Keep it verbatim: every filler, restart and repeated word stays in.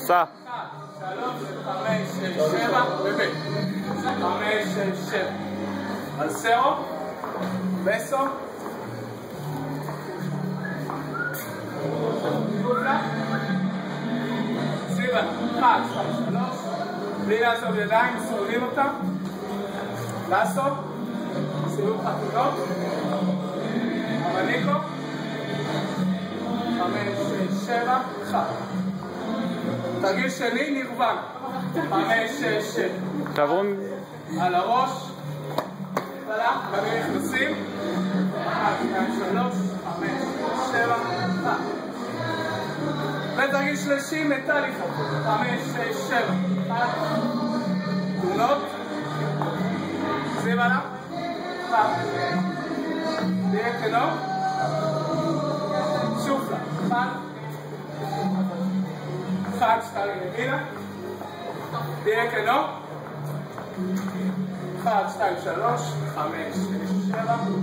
סע. שלוש, חמש, שש, שבע, ובית. חמש, שש, שבע. על סרו, בסו. גופלה. סיבה, אחת, שתיים, שלוש. בלי לעשות ידיים, סובבים אותה. לעשות. סיבוב חתונות. המניקו. חמש, שש, שבע, אחד. תרגיל שני, נרוון. חמש, שש, שבע. תעברו על הראש. תלה, בנים נכנסים. אחת, שתיים, שלוש, חמש, שבע, אחד. ותרגיל שלישי, מטאליקה. חמש, שש, שבע. אחד. תמונות. שים עליו. אחד. תהיה כנו. שופלה. אחד. אחד, שתיים, ימינה. תהיה כנו. אחד, שתיים, שלוש, חמש, שש, שבע.